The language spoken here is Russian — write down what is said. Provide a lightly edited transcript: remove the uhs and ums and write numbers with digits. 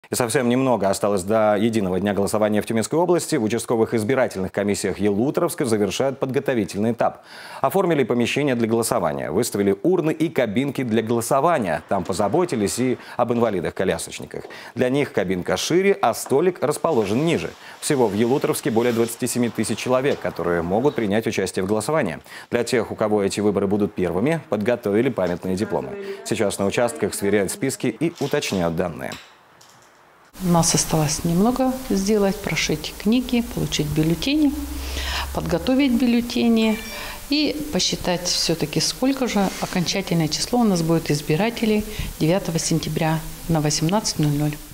И совсем немного осталось до единого дня голосования в Тюменской области. В участковых избирательных комиссиях Елуторовска завершают подготовительный этап. Оформили помещения для голосования, выставили урны и кабинки для голосования. Там позаботились и об инвалидах-колясочниках. Для них кабинка шире, а столик расположен ниже. Всего в Елуторовске более 27 тысяч человек, которые могут принять участие в голосовании. Для тех, у кого эти выборы будут первыми, подготовили памятные дипломы. Сейчас на участках сверяют списки и уточняют данные. У нас осталось немного сделать, прошить книги, получить бюллетени, подготовить бюллетени и посчитать все-таки, сколько же окончательное число у нас будет избирателей 9 сентября на 18:00.